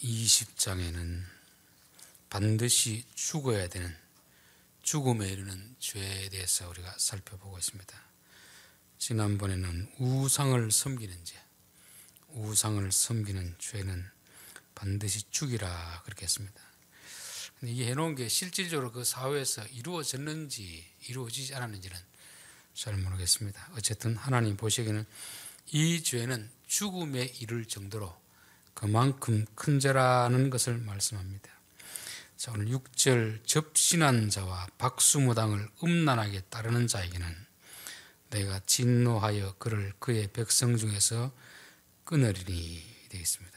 20장에는 반드시 죽어야 되는 죽음에 이르는 죄에 대해서 우리가 살펴보고 있습니다. 지난번에는 우상을 섬기는 죄, 우상을 섬기는 죄는 반드시 죽이라 그렇게 했습니다. 근데 이게 해놓은 게 실질적으로 그 사회에서 이루어졌는지 이루어지지 않았는지는 잘 모르겠습니다. 어쨌든 하나님 보시기에는 이 죄는 죽음에 이를 정도로 그만큼 큰 죄라는 것을 말씀합니다. 자, 오늘 6절 접신한 자와 박수무당을 음란하게 따르는 자에게는 내가 진노하여 그를 그의 백성 중에서 끊으리니 되겠습니다.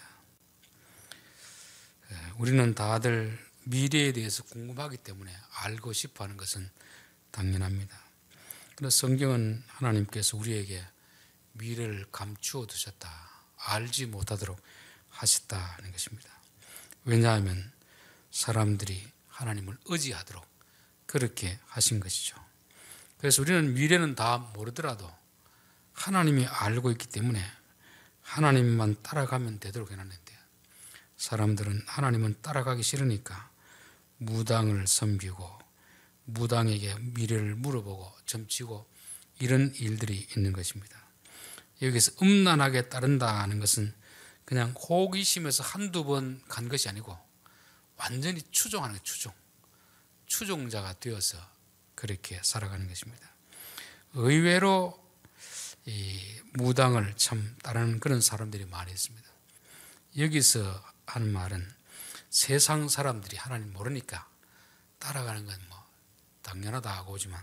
우리는 다들 미래에 대해서 궁금하기 때문에 알고 싶어하는 것은 당연합니다. 그런데 성경은 하나님께서 우리에게 미래를 감추어 두셨다, 알지 못하도록 하셨다는 것입니다. 왜냐하면 사람들이 하나님을 의지하도록 그렇게 하신 것이죠. 그래서 우리는 미래는 다 모르더라도 하나님이 알고 있기 때문에 하나님만 따라가면 되도록 해놨는데, 사람들은 하나님은 따라가기 싫으니까 무당을 섬기고 무당에게 미래를 물어보고 점치고 이런 일들이 있는 것입니다. 여기서 음란하게 따른다는 것은 그냥 호기심에서 한두 번 간 것이 아니고 완전히 추종하는 거예요. 추종자가 되어서 그렇게 살아가는 것입니다. 의외로 이 무당을 참 따르는 그런 사람들이 많이 있습니다. 여기서 하는 말은 세상 사람들이 하나님 모르니까 따라가는 건 뭐 당연하다 하고 오지만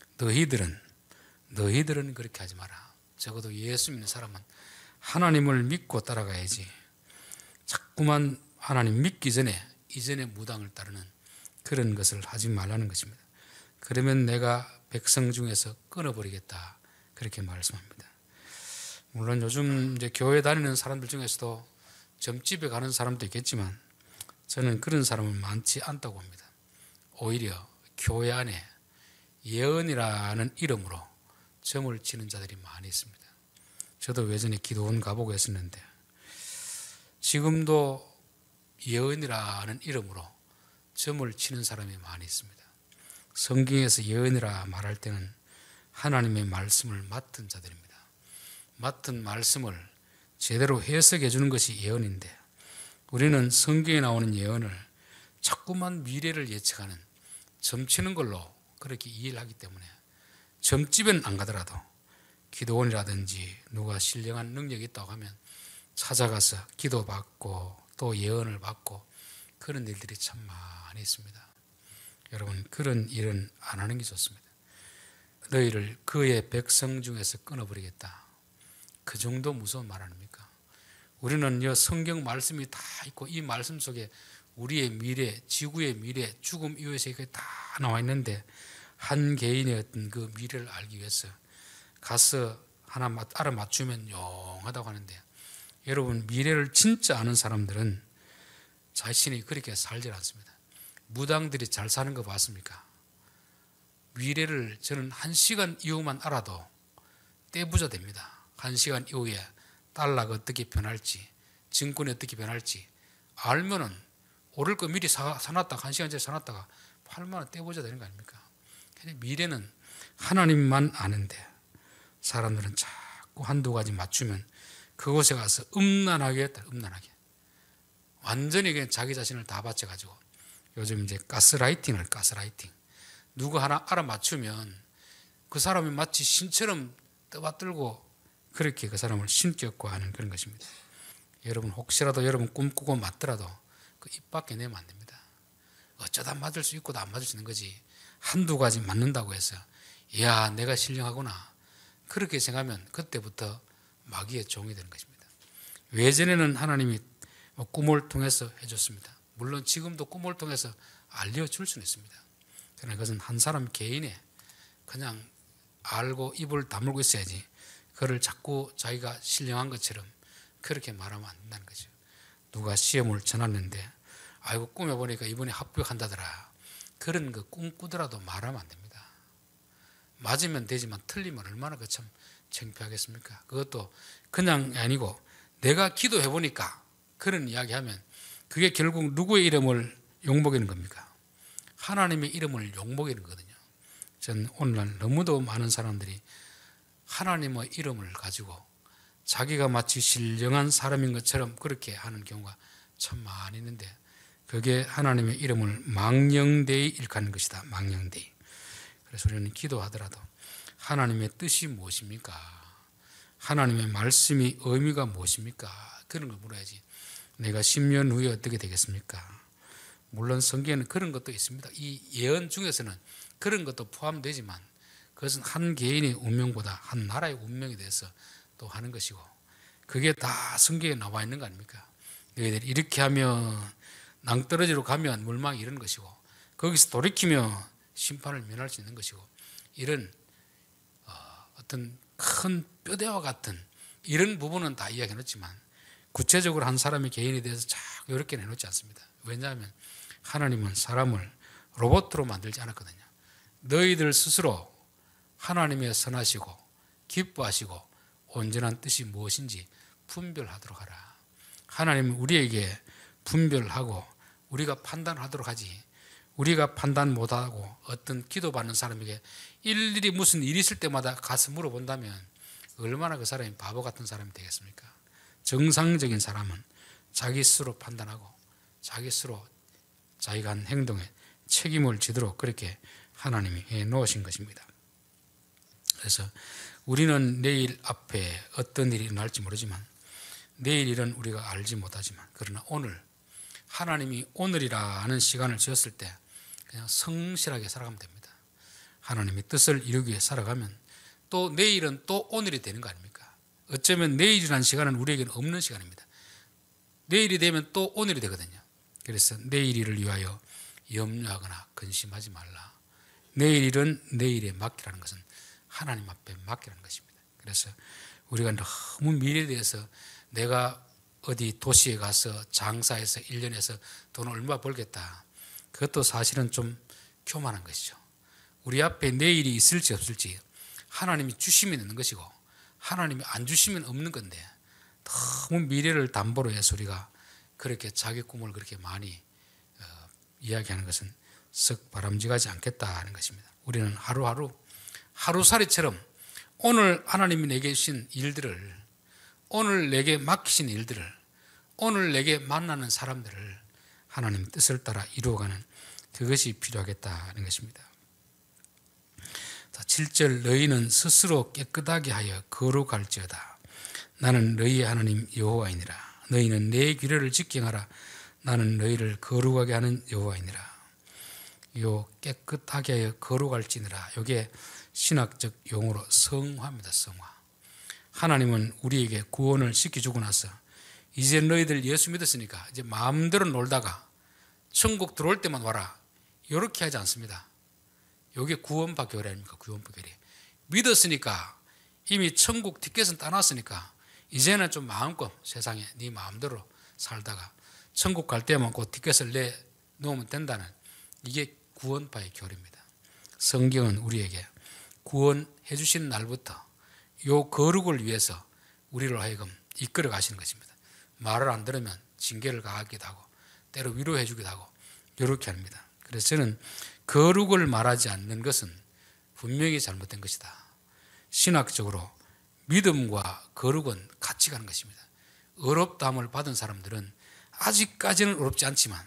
너희들은 그렇게 하지 마라. 적어도 예수 믿는 사람은 하나님을 믿고 따라가야지. 자꾸만 하나님 믿기 전에 이전에 무당을 따르는 그런 것을 하지 말라는 것입니다. 그러면 내가 백성 중에서 끊어버리겠다 그렇게 말씀합니다. 물론 요즘 이제 교회 다니는 사람들 중에서도 점집에 가는 사람도 있겠지만 저는 그런 사람은 많지 않다고 봅니다. 오히려 교회 안에 예언이라는 이름으로 점을 치는 자들이 많이 있습니다. 저도 예전에 기도원 가보고 했었는데 지금도 예언이라는 이름으로 점을 치는 사람이 많이 있습니다. 성경에서 예언이라 말할 때는 하나님의 말씀을 맡은 자들입니다. 맡은 말씀을 제대로 해석해 주는 것이 예언인데, 우리는 성경에 나오는 예언을 자꾸만 미래를 예측하는 점치는 걸로 그렇게 이해를 하기 때문에 점집에는 안 가더라도 기도원이라든지 누가 신령한 능력이 있다고 하면 찾아가서 기도받고 또 예언을 받고 그런 일들이 참 많이 있습니다. 여러분, 그런 일은 안 하는 게 좋습니다. 너희를 그의 백성 중에서 끊어버리겠다, 그 정도 무서운 말 아닙니까? 우리는 성경 말씀이 다 있고 이 말씀 속에 우리의 미래, 지구의 미래, 죽음 이후의 세계가 다 나와 있는데 한 개인의 어떤 그 미래를 알기 위해서 가서 하나 알아맞추면 용하다고 하는데, 여러분, 미래를 진짜 아는 사람들은 자신이 그렇게 살지 않습니다. 무당들이 잘 사는 거 봤습니까? 미래를 저는 1시간 이후만 알아도 떼부자 됩니다. 1시간 이후에 달러가 어떻게 변할지, 증권이 어떻게 변할지 알면은 오를 거 미리 사놨다가 1시간 전에 사놨다가 팔면 떼부자 되는 거 아닙니까? 미래는 하나님만 아는데 사람들은 자꾸 한두 가지 맞추면 그곳에 가서 음란하게 완전히 그냥 자기 자신을 다 바쳐가지고, 요즘 이제 가스라이팅 누구 하나 알아맞추면 그 사람이 마치 신처럼 떠받들고 그렇게 그 사람을 신격화하는 그런 것입니다. 여러분, 혹시라도 여러분 꿈꾸고 맞더라도 그 입 밖에 내면 안 됩니다. 어쩌다 맞을 수 있고도 안 맞을 수 있는 거지, 한두 가지 맞는다고 해서 야 내가 신령하구나 그렇게 생각하면 그때부터 마귀의 종이 되는 것입니다. 예전에는 하나님이 꿈을 통해서 해줬습니다. 물론 지금도 꿈을 통해서 알려줄 수는 있습니다. 그러나 그것은 한 사람 개인의 그냥 알고 입을 다물고 있어야지, 그걸 자꾸 자기가 신령한 것처럼 그렇게 말하면 안 된다는 거죠. 누가 시험을 쳐놨는데 아이고 꿈에 보니까 이번에 합격한다더라, 그런 거 꿈꾸더라도 말하면 안 됩니다. 맞으면 되지만 틀리면 얼마나 그 참 창피하겠습니까? 그것도 그냥 아니고 내가 기도해 보니까 그런 이야기하면 그게 결국 누구의 이름을 욕먹이는 겁니까? 하나님의 이름을 욕먹이는 거거든요. 전 오늘날 너무도 많은 사람들이 하나님의 이름을 가지고 자기가 마치 신령한 사람인 것처럼 그렇게 하는 경우가 참 많이 있는데, 그게 하나님의 이름을 망령되이 일컫는 것이다. 망령되이. 그래서 우리는 기도하더라도 하나님의 뜻이 무엇입니까? 하나님의 말씀이 의미가 무엇입니까? 그런 걸 물어야지. 내가 10년 후에 어떻게 되겠습니까? 물론 성경에는 그런 것도 있습니다. 이 예언 중에서는 그런 것도 포함되지만 그것은 한 개인의 운명보다 한 나라의 운명에 대해서 또 하는 것이고, 그게 다 성경에 나와 있는 거 아닙니까? 너희들이 이렇게 하면 낭떠러지로 가면 물망이 이런 것이고, 거기서 돌이키면 심판을 면할 수 있는 것이고, 이런 어떤 큰 뼈대와 같은 이런 부분은 다 이야기해 놓지만 구체적으로 한 사람의 개인에 대해서 자꾸 이렇게 내놓지 않습니다. 왜냐하면 하나님은 사람을 로봇으로 만들지 않았거든요. 너희들 스스로 하나님의 선하시고 기뻐하시고 온전한 뜻이 무엇인지 분별하도록 하라. 하나님은 우리에게 분별하고 우리가 판단하도록 하지, 우리가 판단 못하고 어떤 기도받는 사람에게 일일이 무슨 일이 있을 때마다 가서 물어본다면 얼마나 그 사람이 바보 같은 사람이 되겠습니까? 정상적인 사람은 자기 스스로 판단하고 자기 스스로 자기가 한 행동에 책임을 지도록 그렇게 하나님이 해 놓으신 것입니다. 그래서 우리는 내일 앞에 어떤 일이 일어날지 모르지만, 내일 일은 우리가 알지 못하지만, 그러나 오늘 하나님이 오늘이라는 시간을 지었을 때 그냥 성실하게 살아가면 됩니다. 하나님의 뜻을 이루기 위해 살아가면 또 내일은 또 오늘이 되는 거 아닙니까? 어쩌면 내일이라는 시간은 우리에게는 없는 시간입니다. 내일이 되면 또 오늘이 되거든요. 그래서 내일 일을 위하여 염려하거나 근심하지 말라. 내일 일은 내일에 맡기라는 것은 하나님 앞에 맡기라는 것입니다. 그래서 우리가 너무 미래에 대해서 내가 어디 도시에 가서 장사해서 1년에서 돈 얼마 벌겠다, 그것도 사실은 좀 교만한 것이죠. 우리 앞에 내일이 있을지 없을지 하나님이 주시면 있는 것이고 하나님이 안 주시면 없는 건데, 너무 미래를 담보로 해서 우리가 그렇게 자기 꿈을 그렇게 많이 이야기하는 것은 썩 바람직하지 않겠다는 것입니다. 우리는 하루하루 하루살이처럼 오늘 하나님이 내게 주신 일들을, 오늘 내게 맡기신 일들을, 오늘 내게 만나는 사람들을 하나님 뜻을 따라 이루어가는 그것이 필요하겠다는 것입니다. 7절 너희는 스스로 깨끗하게 하여 거룩할지어다. 나는 너희의 하나님 여호와이니라. 너희는 내 규례를 지키라. 나는 너희를 거룩하게 하는 여호와이니라. 요 깨끗하게 하여 거룩할지니라, 이게 신학적 용어로 성화입니다. 성화. 하나님은 우리에게 구원을 시켜주고 나서 이제 너희들 예수 믿었으니까 이제 마음대로 놀다가 천국 들어올 때만 와라, 이렇게 하지 않습니다. 이게 구원파 교리 아닙니까? 구원파 교리. 믿었으니까 이미 천국 티켓은 따놨으니까 이제는 좀 마음껏 세상에 네 마음대로 살다가 천국 갈 때만 그 티켓을 내놓으면 된다는, 이게 구원파의 교리입니다. 성경은 우리에게 구원해 주신 날부터 요 거룩을 위해서 우리를 하여금 이끌어 가시는 것입니다. 말을 안 들으면 징계를 가하기도 하고 때로 위로해 주기도 하고 이렇게 합니다. 그래서 저는 거룩을 말하지 않는 것은 분명히 잘못된 것이다. 신학적으로 믿음과 거룩은 같이 가는 것입니다. 어렵다함을 받은 사람들은 아직까지는 어렵지 않지만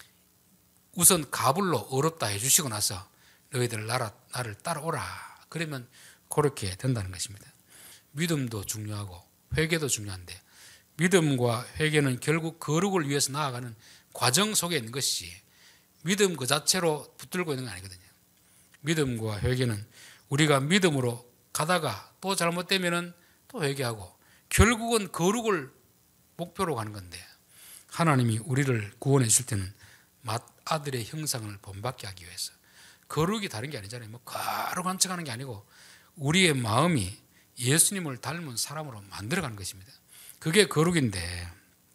우선 가불로 어렵다 해주시고 나서 너희들 나를 따라오라, 그러면 그렇게 된다는 것입니다. 믿음도 중요하고 회개도 중요한데, 믿음과 회개는 결국 거룩을 위해서 나아가는 과정 속에 있는 것이지 믿음 그 자체로 붙들고 있는 건 아니거든요. 믿음과 회개는 우리가 믿음으로 가다가 또 잘못되면 또 회개하고 결국은 거룩을 목표로 가는 건데, 하나님이 우리를 구원해 주실 때는 맏아들의 형상을 본받게 하기 위해서, 거룩이 다른 게 아니잖아요. 뭐 거룩한 척하는 게 아니고 우리의 마음이 예수님을 닮은 사람으로 만들어가는 것입니다. 그게 거룩인데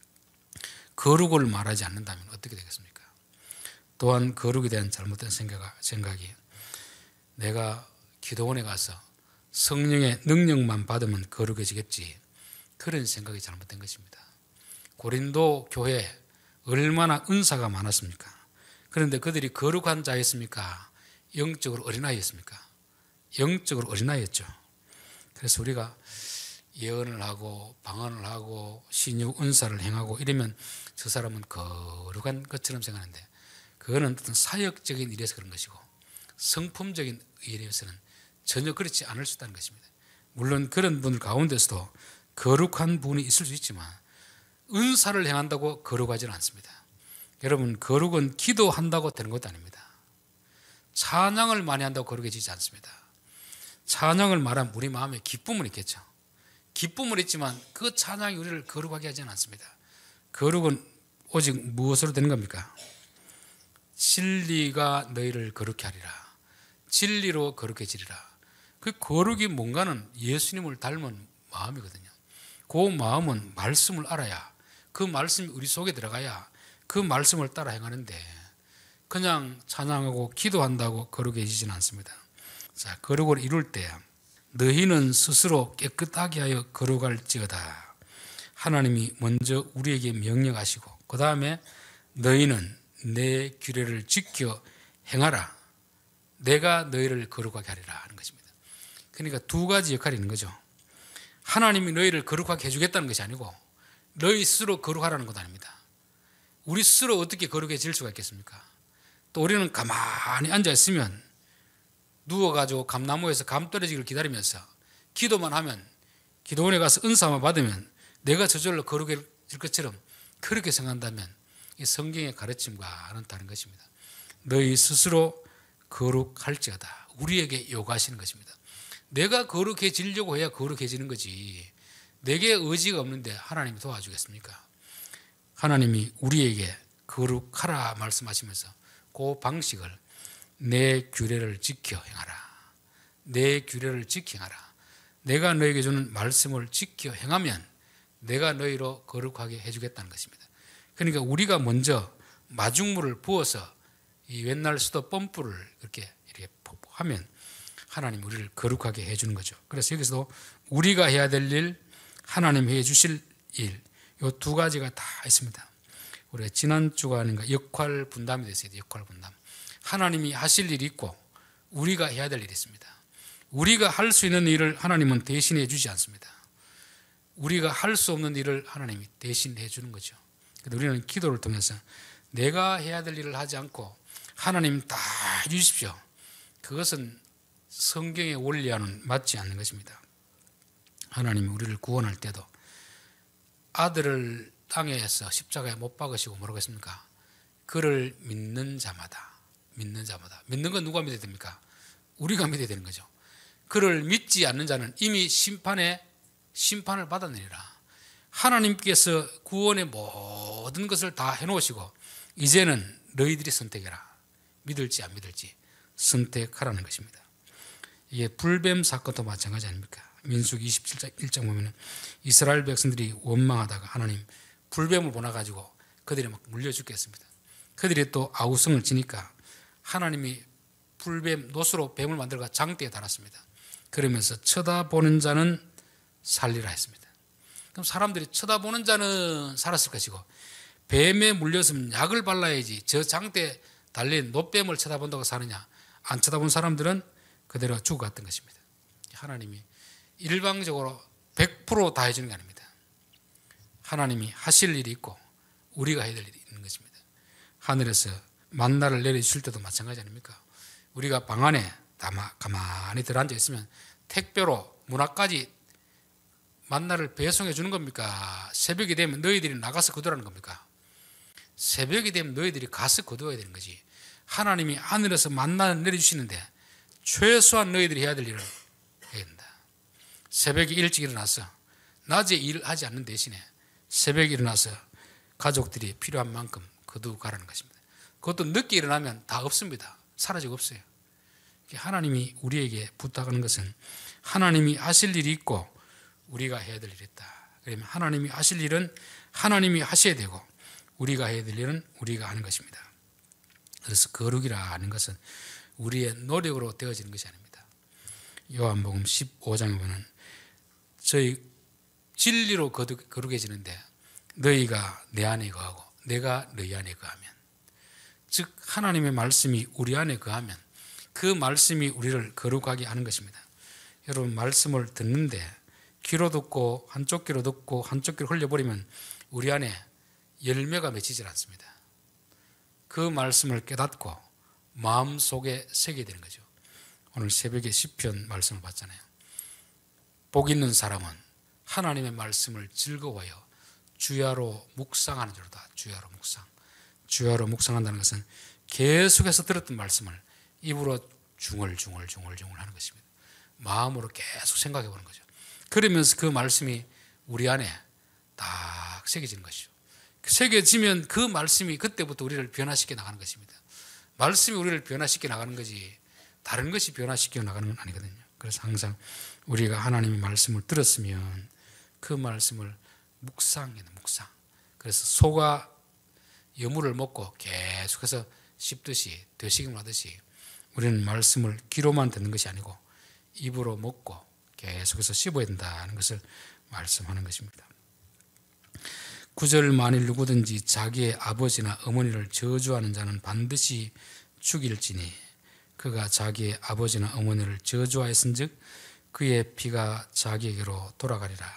거룩을 말하지 않는다면 어떻게 되겠습니까? 또한 거룩에 대한 잘못된 생각이 내가 기도원에 가서 성령의 능력만 받으면 거룩해지겠지, 그런 생각이 잘못된 것입니다. 고린도 교회 얼마나 은사가 많았습니까? 그런데 그들이 거룩한 자였습니까? 영적으로 어린아이였습니까? 영적으로 어린아이였죠. 그래서 우리가 예언을 하고 방언을 하고 신유 은사를 행하고 이러면 저 사람은 거룩한 것처럼 생각하는데, 그거는 어떤 사역적인 일에서 그런 것이고 성품적인 일에서는 전혀 그렇지 않을 수 있다는 것입니다. 물론 그런 분들 가운데서도 거룩한 분이 있을 수 있지만 은사를 행한다고 거룩하지는 않습니다. 여러분, 거룩은 기도한다고 되는 것도 아닙니다. 찬양을 많이 한다고 거룩해지지 않습니다. 찬양을 말하면 우리 마음에 기쁨은 있겠죠. 기쁨은 있지만 그 찬양이 우리를 거룩하게 하지는 않습니다. 거룩은 오직 무엇으로 되는 겁니까? 진리가 너희를 거룩히 하리라. 진리로 거룩해지리라. 그 거룩이 뭔가는 예수님을 닮은 마음이거든요. 그 마음은 말씀을 알아야, 그 말씀이 우리 속에 들어가야 그 말씀을 따라 행하는데, 그냥 찬양하고 기도한다고 거룩해지지는 않습니다. 자, 거룩을 이룰 때 너희는 스스로 깨끗하게 하여 거룩할지어다. 하나님이 먼저 우리에게 명령하시고 그 다음에 너희는 내 규례를 지켜 행하라. 내가 너희를 거룩하게 하리라 하는 것입니다. 그러니까 두 가지 역할이 있는 거죠. 하나님이 너희를 거룩하게 해주겠다는 것이 아니고 너희 스스로 거룩하라는 것도 아닙니다. 우리 스스로 어떻게 거룩해질 수가 있겠습니까? 또 우리는 가만히 앉아있으면 누워가지고 감나무에서 감 떨어지기를 기다리면서 기도만 하면, 기도원에 가서 은사만 받으면 내가 저절로 거룩해질 것처럼 그렇게 생각한다면 이 성경의 가르침과는 다른 것입니다. 너희 스스로 거룩할지어다. 우리에게 요구하시는 것입니다. 내가 거룩해지려고 해야 거룩해지는 거지, 내게 의지가 없는데 하나님이 도와주겠습니까? 하나님이 우리에게 거룩하라 말씀하시면서 그 방식을 내 규례를 지켜 행하라. 내 규례를 지켜 행하라. 내가 너에게 주는 말씀을 지켜 행하면 내가 너희로 거룩하게 해주겠다는 것입니다. 그러니까 우리가 먼저 마중물을 부어서 이 옛날 수도 펌프를 이렇게 하면 하나님 우리를 거룩하게 해주는 거죠. 그래서 여기서도 우리가 해야 될 일, 하나님 해주실 일, 이 두 가지가 다 있습니다. 우리가 지난주가 아닌가 역할 분담이 됐어요. 역할 분담. 하나님이 하실 일이 있고 우리가 해야 될 일이 있습니다. 우리가 할 수 있는 일을 하나님은 대신해 주지 않습니다. 우리가 할 수 없는 일을 하나님이 대신해 주는 거죠. 그래서 우리는 기도를 통해서 내가 해야 될 일을 하지 않고 하나님 다 해주십시오. 그것은 성경의 원리와는 맞지 않는 것입니다. 하나님이 우리를 구원할 때도 아들을 땅에서 십자가에 못 박으시고 뭐라고 했습니까? 그를 믿는 자마다, 믿는 자마다. 믿는 건 누가 믿어야 됩니까? 우리가 믿어야 되는 거죠. 그를 믿지 않는 자는 이미 심판을 받았느니라. 하나님께서 구원의 모든 것을 다 해놓으시고 이제는 너희들이 선택해라. 믿을지 안 믿을지 선택하라는 것입니다. 이게 불뱀 사건도 마찬가지 아닙니까? 민수기 27장 1장 보면 이스라엘 백성들이 원망하다가 하나님 불뱀을 보내가지고 그들이 막 물려 죽겠습니다. 그들이 또 아우성을 지니까 하나님이 불뱀 노수로 뱀을 만들어가 장대에 달았습니다. 그러면서 쳐다보는 자는 살리라 했습니다. 그럼 사람들이 쳐다보는 자는 살았을 것이고 뱀에 물렸으면 약을 발라야지 저 장대에 달린 노뱀을 쳐다본다고 사느냐, 안 쳐다본 사람들은 그대로 죽어갔던 것입니다. 하나님이 일방적으로 100% 다 해주는 게 아닙니다. 하나님이 하실 일이 있고 우리가 해야 될 일이 있는 것입니다. 하늘에서 만나를 내려주실 때도 마찬가지 아닙니까? 우리가 방 안에 가만히 들어앉아 있으면 택배로 문 앞까지 만나를 배송해 주는 겁니까? 새벽이 되면 너희들이 나가서 거두라는 겁니까? 새벽이 되면 너희들이 가서 거두어야 되는 거지. 하나님이 하늘에서 만나를 내려주시는데 최소한 너희들이 해야 될 일을 해야 된다. 새벽에 일찍 일어나서 낮에 일하지 않는 대신에 새벽에 일어나서 가족들이 필요한 만큼 거두고 가라는 것입니다. 그것도 늦게 일어나면 다 없습니다. 사라지고 없어요. 하나님이 우리에게 부탁하는 것은 하나님이 하실 일이 있고 우리가 해야 될 일이 있다. 그러면 하나님이 하실 일은 하나님이 하셔야 되고 우리가 해야 될 일은 우리가 하는 것입니다. 그래서 거룩이라 하는 것은 우리의 노력으로 되어지는 것이 아닙니다. 요한복음 15장에 보면 저희 진리로 거룩해지는데 너희가 내 안에 거하고 내가 너희 안에 거하면, 즉 하나님의 말씀이 우리 안에 거하면 그 말씀이 우리를 거룩하게 하는 것입니다. 여러분, 말씀을 듣는데 귀로 듣고 한쪽 귀로 듣고 한쪽 귀로 흘려버리면 우리 안에 열매가 맺히질 않습니다. 그 말씀을 깨닫고 마음속에 새기게 되는 거죠. 오늘 새벽에 시편 말씀을 봤잖아요. 복 있는 사람은 하나님의 말씀을 즐거워하여 주야로 묵상하는 줄로다. 주야로 묵상. 주야로 묵상한다는 것은 계속해서 들었던 말씀을 입으로 중얼중얼 하는 것입니다. 마음으로 계속 생각해 보는 거죠. 그러면서 그 말씀이 우리 안에 딱 새겨지는 것이죠. 새겨지면 그 말씀이 그때부터 우리를 변화시켜 나가는 것입니다. 말씀이 우리를 변화시켜 나가는 거지 다른 것이 변화시켜 나가는 건 아니거든요. 그래서 항상 우리가 하나님의 말씀을 들었으면 그 말씀을 묵상해요. 묵상. 그래서 소가 여물을 먹고 계속해서 씹듯이 되새김을 하듯이 우리는 말씀을 귀로만 듣는 것이 아니고 입으로 먹고 계속해서 씹어야 된다는 것을 말씀하는 것입니다. 9절, 만일 누구든지 자기의 아버지나 어머니를 저주하는 자는 반드시 죽일지니 그가 자기의 아버지나 어머니를 저주하였은즉 그의 피가 자기에게로 돌아가리라.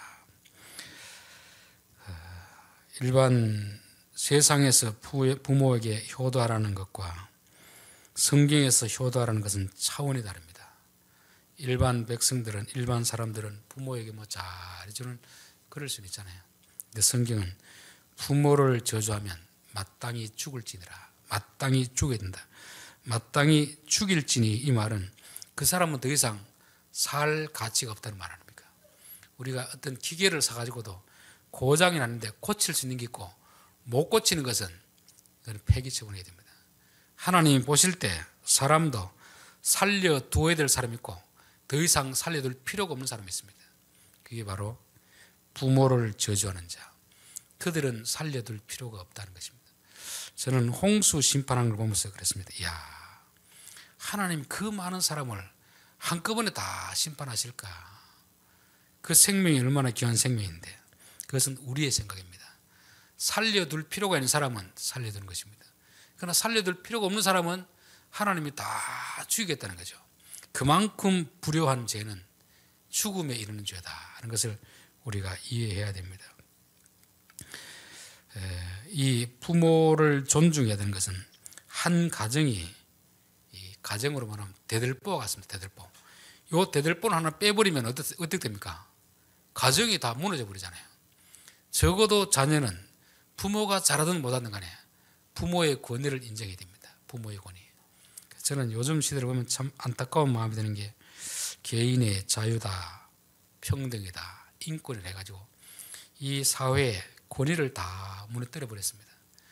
일반 세상에서 부모에게 효도하라는 것과 성경에서 효도하라는 것은 차원이 다릅니다. 일반 백성들은, 일반 사람들은 부모에게 뭐 잘해주는 그럴 수는 있잖아요. 근데 성경은 부모를 저주하면 마땅히 죽을지니라. 마땅히 죽어야 된다. 마땅히 죽일지니, 이 말은 그 사람은 더 이상 살 가치가 없다는 말 아닙니까? 우리가 어떤 기계를 사가지고도 고장이 났는데 고칠 수 있는 게 있고 못 고치는 것은 그건 폐기처분해야 됩니다. 하나님이 보실 때 사람도 살려두어야 될 사람이 있고 더 이상 살려둘 필요가 없는 사람이 있습니다. 그게 바로 부모를 저주하는 자. 그들은 살려둘 필요가 없다는 것입니다. 저는 홍수 심판한 걸 보면서 그랬습니다. 이야, 하나님 그 많은 사람을 한꺼번에 다 심판하실까? 그 생명이 얼마나 귀한 생명인데 그것은 우리의 생각입니다. 살려둘 필요가 있는 사람은 살려두는 것입니다. 그러나 살려둘 필요가 없는 사람은 하나님이 다 죽이겠다는 거죠. 그만큼 불효한 죄는 죽음에 이르는 죄다 하는 것을 우리가 이해해야 됩니다. 이 부모를 존중해야 되는 것은 한 가정이, 이 가정으로 말하면 대들보와 같습니다. 대들보. 이 대들보를 하나 빼버리면 어떻게 됩니까? 가정이 다 무너져 버리잖아요. 적어도 자녀는 부모가 잘하든 못하든 간에 부모의 권위를 인정해야 됩니다. 부모의 권위. 저는 요즘 시대를 보면 참 안타까운 마음이 드는 게 개인의 자유다, 평등이다, 인권을 해가지고 이 사회의 권위를 다 무너뜨려 버렸습니다.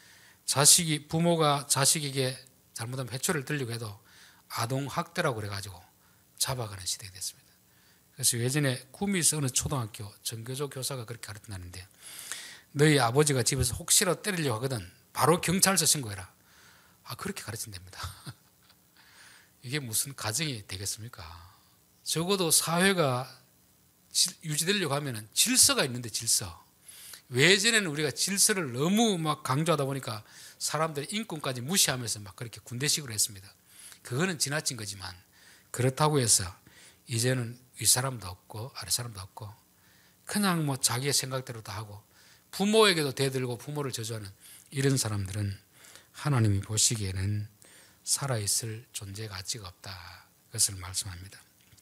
부모가 자식에게 잘못하면 회초리를 들리고 해도 아동학대라고 그래가지고 잡아가는 시대가 됐습니다. 그래서 예전에 구미에서 어느 초등학교 전교조 교사가 그렇게 가르친다는데 너희 아버지가 집에서 혹시라도 때리려고 하거든 바로 경찰서 신고해라. 그렇게 가르친답니다. 이게 무슨 가정이 되겠습니까? 적어도 사회가 유지되려고 하면 질서가 있는데 질서. 예전에는 우리가 질서를 너무 막 강조하다 보니까 사람들의 인권까지 무시하면서 막 그렇게 군대식으로 했습니다. 그거는 지나친 거지만 그렇다고 해서 이제는 윗사람도 없고 아랫사람도 없고 그냥 뭐 자기의 생각대로 다 하고 부모에게도 대들고 부모를 저주하는 이런 사람들은 하나님이 보시기에는 살아있을 존재 가치가 없다. 그것을 말씀합니다.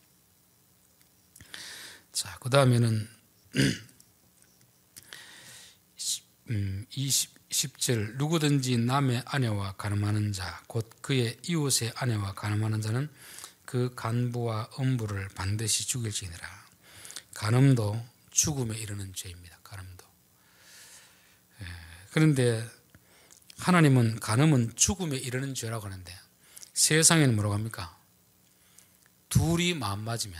자, 그 다음에는 10절 누구든지 남의 아내와 간음하는 자 곧 그의 이웃의 아내와 간음하는 자는 그 간부와 음부를 반드시 죽일지니라. 간음도 죽음에 이르는 죄입니다. 간음도. 그런데 하나님은 간음은 죽음에 이르는 죄라고 하는데 세상에는 뭐라고 합니까? 둘이 마음 맞으면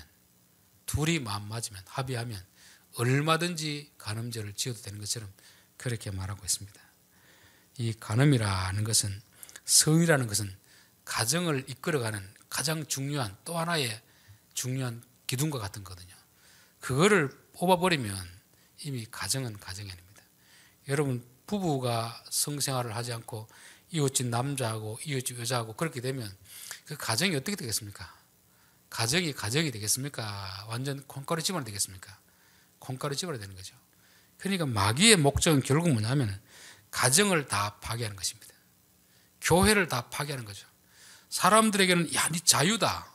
합의하면 얼마든지 간음죄를 지어도 되는 것처럼 그렇게 말하고 있습니다. 이 간음이라는 것은, 성이라는 것은 가정을 이끌어가는 가장 중요한 또 하나의 중요한 기둥과 같은 거거든요. 그거를 뽑아버리면 이미 가정은 가정이 아닙니다. 여러분 부부가 성생활을 하지 않고 이웃집 남자하고 이웃집 여자하고 그렇게 되면 그 가정이 어떻게 되겠습니까? 가정이 되겠습니까? 완전 콩가루 집어넣어야 되겠습니까? 콩가루 집어넣어야 되는 거죠. 그러니까 마귀의 목적은 결국 뭐냐면 가정을 다 파괴하는 것입니다. 교회를 다 파괴하는 거죠. 사람들에게는 야, 네 자유다.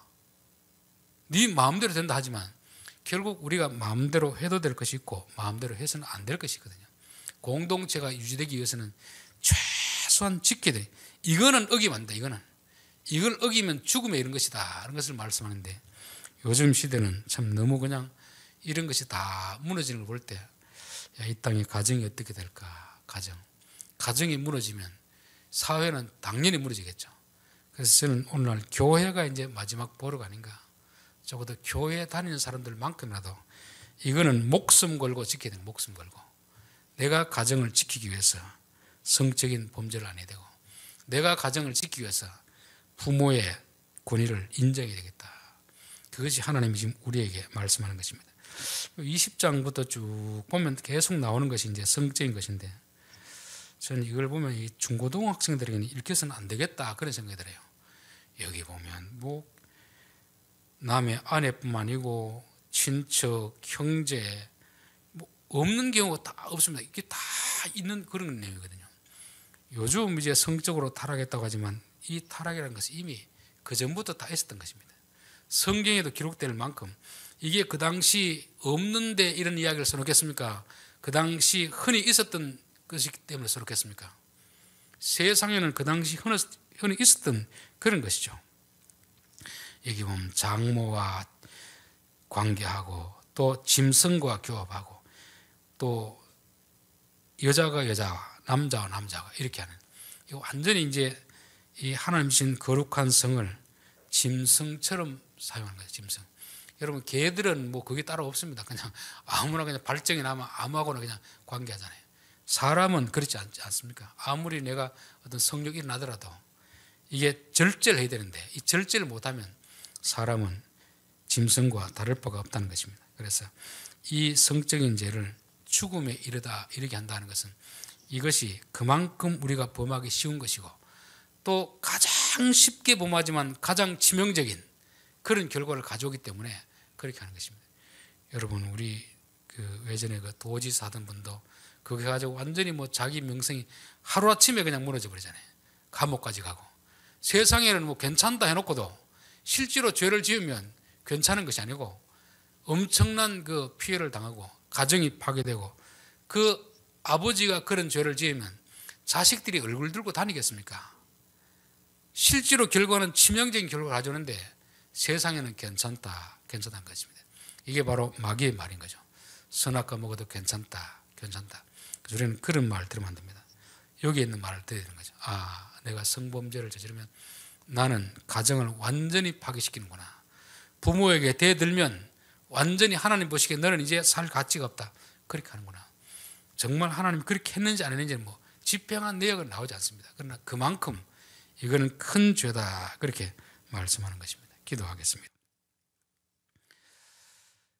네 마음대로 된다 하지만 결국 우리가 마음대로 해도 될 것이 있고 마음대로 해서는 안 될 것이 있거든요. 공동체가 유지되기 위해서는 최소한 지켜야 돼. 이거는 어기면 안 돼. 이걸 어기면 죽음에 이른 것이다. 이런 것을 말씀하는데 요즘 시대는 참 너무 그냥 이런 것이 다 무너지는 걸 볼 때 이 땅의 가정이 어떻게 될까? 가정이 무너지면 사회는 당연히 무너지겠죠. 그래서 저는 오늘날 교회가 이제 마지막 보루가 아닌가. 적어도 교회 다니는 사람들만큼이라도 이거는 목숨 걸고 지켜야 돼요. 목숨 걸고. 내가 가정을 지키기 위해서 성적인 범죄를 안 해야 되고 내가 가정을 지키기 위해서 부모의 권위를 인정해야 되겠다. 그것이 하나님이 지금 우리에게 말씀하는 것입니다. 20장부터 쭉 보면 계속 나오는 것이 이제 성적인 것인데 저는 이걸 보면 이 중고등학생들에게는 읽혀서는 안 되겠다 그런 생각이 들어요. 여기 보면 뭐 남의 아내뿐만 아니고 친척, 형제 뭐 없는 경우가 다 없습니다. 이게 다 있는 그런 내용이거든요. 요즘 이제 성적으로 타락했다고 하지만 이 타락이라는 것은 이미 그 전부터 다 있었던 것입니다. 성경에도 기록될 만큼 이게 그 당시 없는데 이런 이야기를 써놓겠습니까? 그 당시 흔히 있었던 것이기 때문에 써놓겠습니까? 세상에는 그 당시 흔히 있었던 그런 것이죠. 여기 보면 장모와 관계하고 또 짐승과 교합하고 또 여자가 여자와 남자와 남자가 이렇게 하는 이거 완전히 이제 이 하나님 주신 거룩한 성을 짐승처럼 사용하는 거예요. 짐승. 여러분 개들은 뭐 그게 따로 없습니다. 그냥 아무나 그냥 발정이 나면 아무하고나 그냥 관계하잖아요. 사람은 그렇지 않습니까? 아무리 내가 어떤 성욕이 일어나더라도 이게 절제를 해야 되는데 이 절제를 못하면 사람은 짐승과 다를 바가 없다는 것입니다. 그래서 이 성적인 죄를 죽음에 이르게 한다는 것은 이것이 그만큼 우리가 범하기 쉬운 것이고 또 가장 쉽게 범하지만 가장 치명적인 그런 결과를 가져오기 때문에 그렇게 하는 것입니다. 여러분 우리 그 예전에 그 도지사 하던 분도 그게 가지고 완전히 뭐 자기 명성이 하루아침에 그냥 무너져 버리잖아요. 감옥까지 가고 세상에는 뭐 괜찮다 해놓고도 실제로 죄를 지으면 괜찮은 것이 아니고 엄청난 그 피해를 당하고 가정이 파괴되고 그 아버지가 그런 죄를 지으면 자식들이 얼굴 들고 다니겠습니까? 실제로 결과는 치명적인 결과를 가져오는데 세상에는 괜찮다는 것입니다. 이게 바로 마귀의 말인 거죠. 선악과 먹어도 괜찮다. 그래서 우리는 그런 말을 들으면 안 됩니다. 여기 있는 말을 들어야 되는 거죠. 아, 내가 성범죄를 저지르면 나는 가정을 완전히 파괴시키는구나. 부모에게 대들면 완전히 하나님 보시기에 너는 이제 살 가치가 없다. 그렇게 하는구나. 정말 하나님이 그렇게 했는지 안 했는지는 뭐 집행한 내역은 나오지 않습니다. 그러나 그만큼 이거는 큰 죄다. 그렇게 말씀하는 것입니다. 기도하겠습니다.